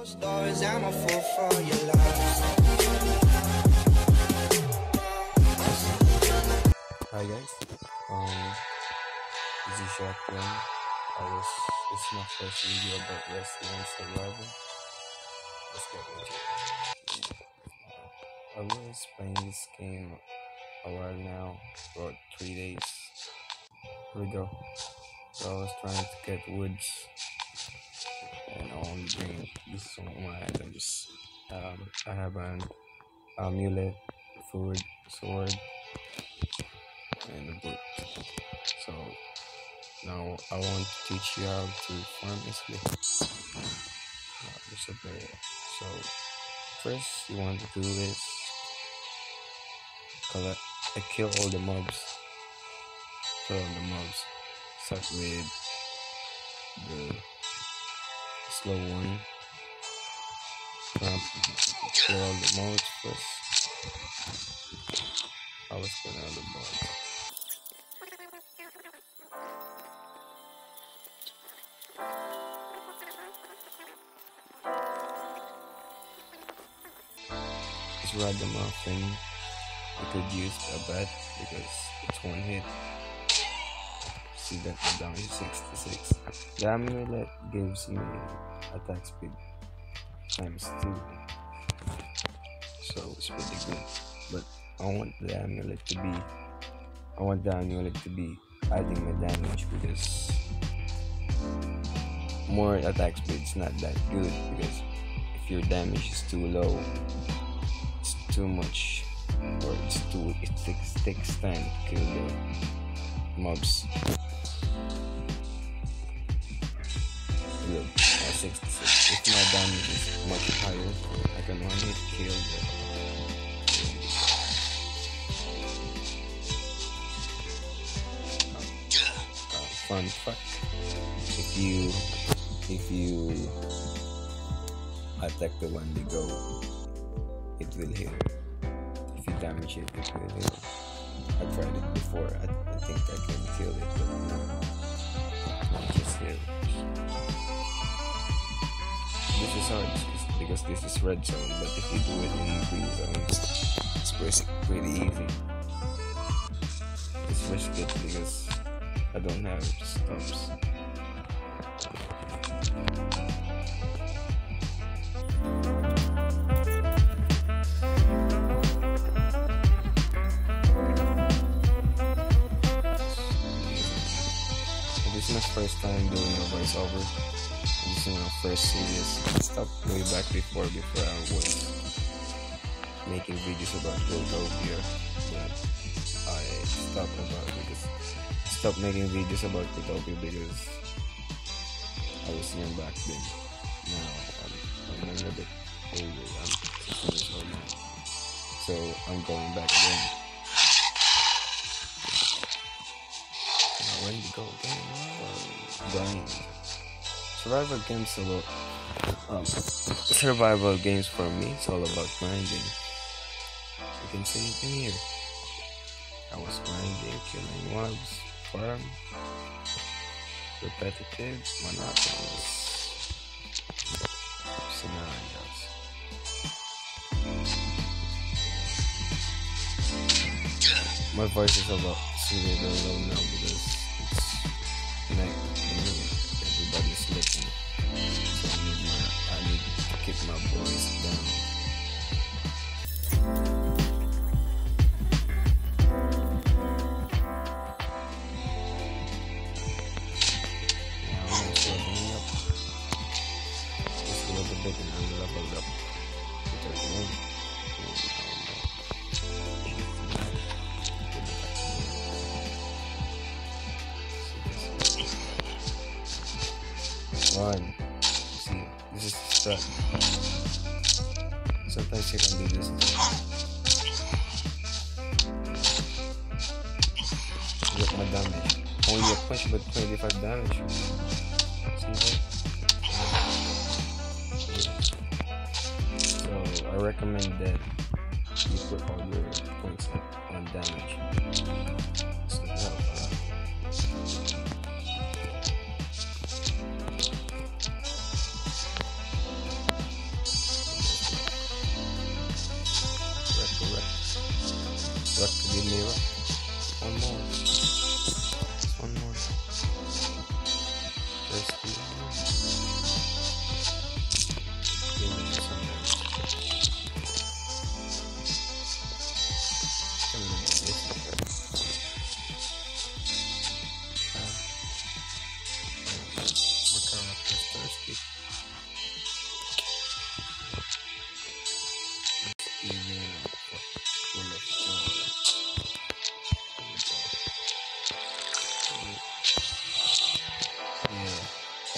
Stories, I'm a fool for your love. Hi guys, this is Shockrom. This is my first video about Westland Survival. Let's get into it. I was playing this game a while now, about 3 days. Here we go. So I was trying to get woods, and I want to bring this on my items. I have an amulet, food, sword, and a boot. So now I want to teach you how to farm easily. There's a bear. So first you want to do is kill all the mobs. Kill all the mobs. Start with the slow one. Kill all the mobs first. I was killing all the mobs. Just ride them off, and you could use a bat because it's one hit. See that we're down to 66. The amulet gives me attack speed ×2, so it's pretty good. But I want the amulet to be adding my damage, because more attack speed is not that good, because if your damage is too low, it's too much, or it takes time to kill the mobs. Look, 66. If my damage is much higher, I can only kill the fun fact: if you attack the Wendigo, it will heal. If you damage it, it will heal. I tried it before. I think I can kill it, but no, just heal. This is hard because this is red zone, but if you do it in green zone, it's pretty easy. It's risky because I don't have stops. This is my first time doing a voiceover. This is my first series. I stopped way back before I was making videos about Utopia, but I stopped making videos about Utopia because I was young back then. Now I'm a little bit older. I'm 6 years old now, so I'm going back again. Now, Wendigo again. Grind. Survival games for me, it's all about grinding. You can see it in here. I was grinding, killing mobs, farm, repetitive, monotonous scenarios. My voice is about really low now because it's night and everybody's listening, so I need to keep my voice down. Now I'm just leveling up. Just a little bit and I'm leveled up to 31. One. See, this is the step. Sometimes you can do this. Look my damage. Only a punch, but 25 damage. See that? So I recommend that you put all your points on damage. So that helps a lot.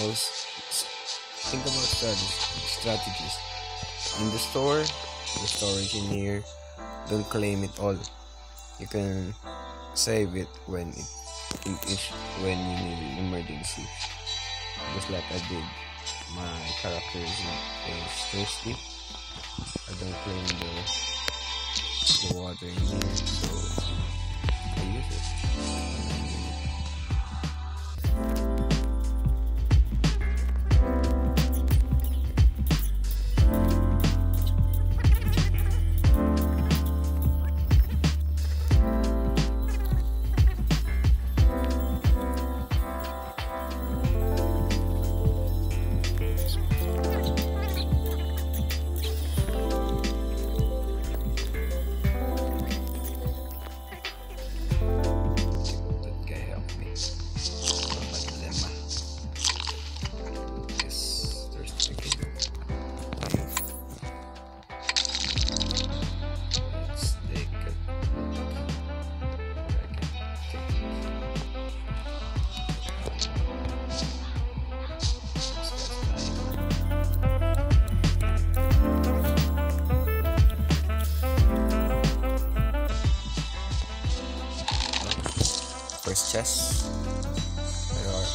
also think about strategies. In the store, the storage in here, don't claim it all. You can save it when when you need an emergency. Just like I did. My character is thirsty. I don't claim the water in here, so I use it. First chest. There are.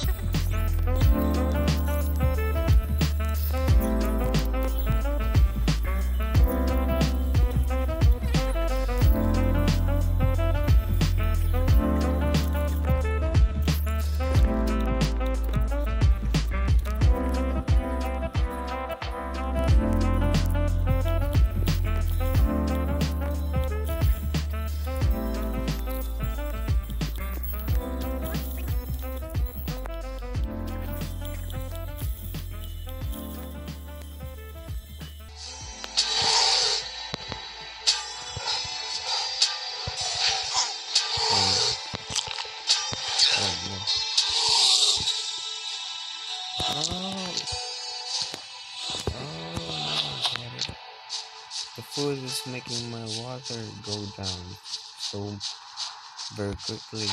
The food is making my water go down so very quickly.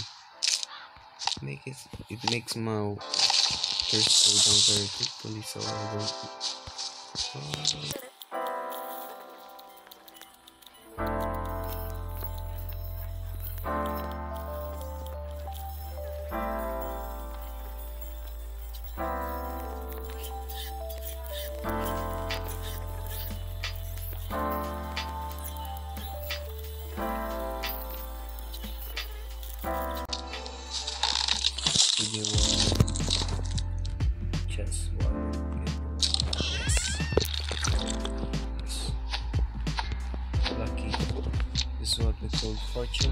It makes my thirst go down very quickly, so I don't. Just water. Yes. Lucky. This is what we call fortune.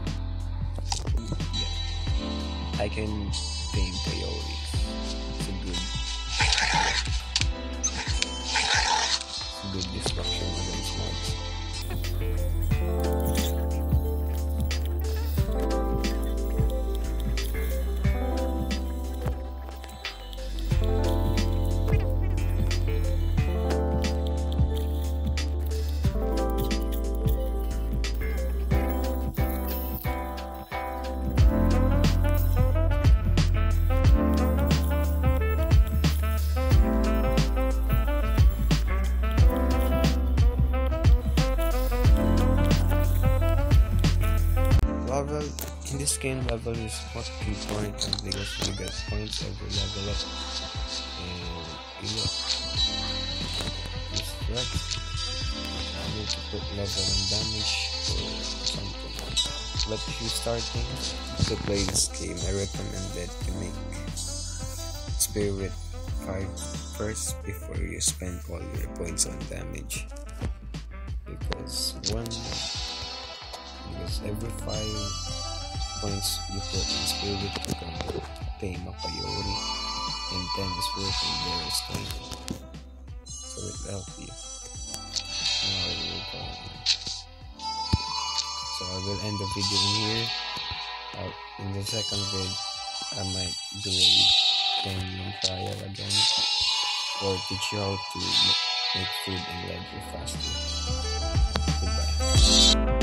Yeah. I can paint coyotes. It's a good destruction against mobs. In this game, level is most important because you get points every level up, and you look this threat. I need to put level and damage or something. But if you starting to play this game, I recommend that you make Spirit 5 first before you spend all your points on damage, because every 5 points you put in Spirit, you can tame a coyote, and 10 is working there is 20, so it will help you. So I will end the video in here. In the second vid, I might do a canyon trial again, or teach you how to make food and ledger faster. Goodbye.